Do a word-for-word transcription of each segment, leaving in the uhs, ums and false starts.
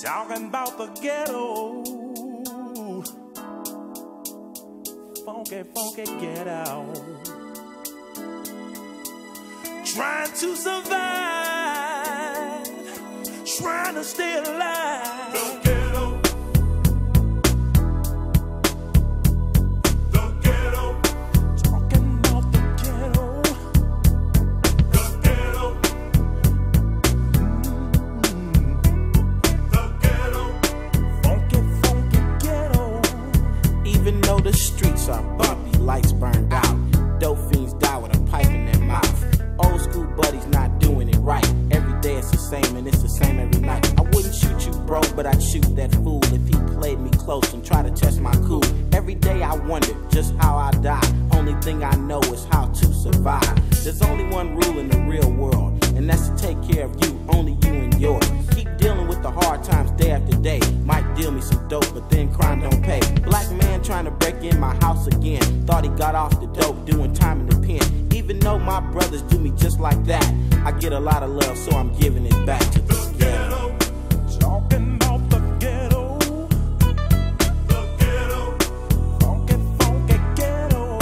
Talking about the ghetto. Funky, funky ghetto. Trying to survive, trying to stay alive. The ghetto. The ghetto. Talking about the ghetto. The ghetto. Mm-hmm. The ghetto. Funky, funky ghetto. Even though the streets are bumpy, lights burned out, dope fiends die with a pipe in their mouth. Old school buddies not doing it right. Every day it's the same and it's the same every night. I wouldn't shoot you, bro, but I'd shoot that fool if he played me close and tried to test my cool. Every day I wonder just how I die. Only thing I know is how to survive. There's only one rule in the real world, and that's to take care of you, only you and yours. Keep dealing with the hard times day after day. Might deal me some dope, but then crime don't pay. Black man trying to break in my house again. Thought he got off the dope, doing time in the pen. Even though my brothers do me just like that, I get a lot of love, so I'm giving it back to the ghetto. Talking about the ghetto. The ghetto. Funky, funky ghetto.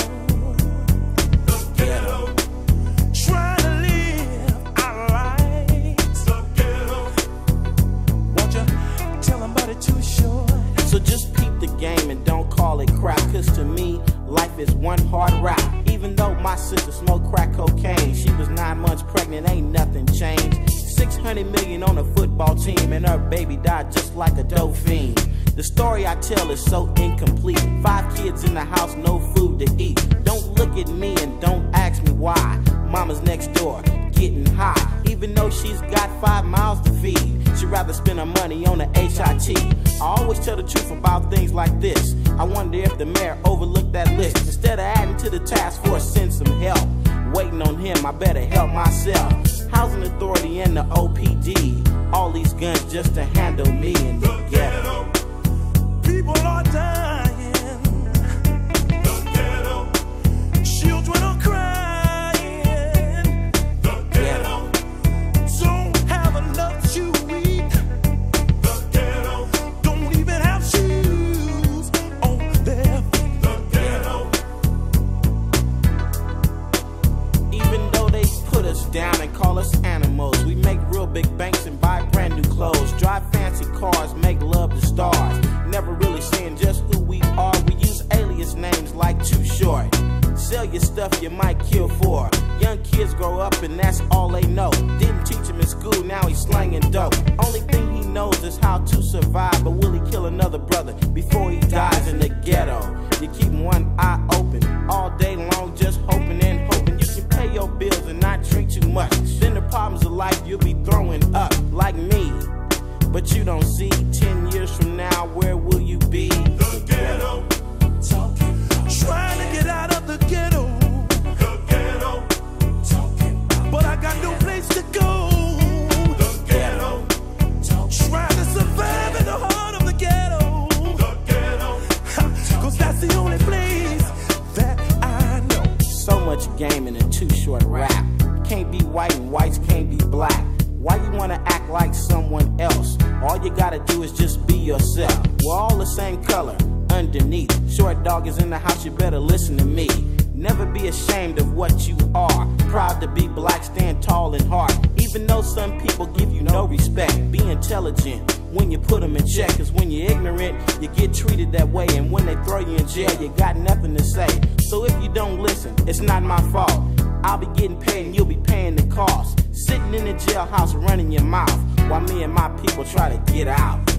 The ghetto. Trying to live our lives. The ghetto. Won't you tell them about it too short? So just peep the game and don't call it crap, cause to me, life is one hard rap. Even though my sister smoked crack cocaine, she was nine months pregnant, ain't nothing changed. six hundred million on a football team, and her baby died just like a dope fiend. The story I tell is so incomplete. Five kids in the house, no food to eat. Don't look at me and don't ask me why. Mama's next door, getting high. Even though she's got five mouths to feed, she'd rather spend her money on the H I T. I always tell the truth about things like this. I wonder if the mayor overlooked that list. Instead of adding to the task force, send some help. Waiting on him, I better help myself. Housing Authority and the O P D, all these guns just to handle me in the ghetto. People are dying. The ghetto. Children are crying. The ghetto. Don't have enough to eat. The ghetto. Don't even have shoes on their feet. The ghetto. Even though they put us down and call us animals, we make real big banks and buy brand new clothes, drive fancy cars, make love to stars. Never really saying just who we are. We use alias names like Too Short. Sell your stuff you might kill for. Young kids grow up and that's all they know. Didn't teach him in school, now he's slanging dope. Only thing he knows is how to survive. But will he kill another brother before he dies in the ghetto? You keep one eye open all day long, just hoping and hoping you can pay your bills and not drink too much. Then the problems of life you'll be throwing up like me. But you don't see, ten years from now, where will you be? The ghetto. Talking. Trying to get out of the ghetto. The ghetto. Talking. But I got no place to go. The ghetto. Talking. Trying to survive in the heart of the ghetto. The ghetto. Cause that's the only place that I know. So much game in a Too Short rap. Can't be white and whites can't be black. Why you wanna act like someone else? All you gotta do is just be yourself. We're all the same color underneath. Short dog is in the house, you better listen to me. Never be ashamed of what you are. Proud to be black, stand tall and hard. Even though some people give you no respect, be intelligent when you put them in check. Cause when you're ignorant, you get treated that way. And when they throw you in jail, you got nothing to say. So if you don't listen, it's not my fault. I'll be getting paid and you'll be paying the cost. Sitting in the jailhouse running your mouth while me and my people try to get out.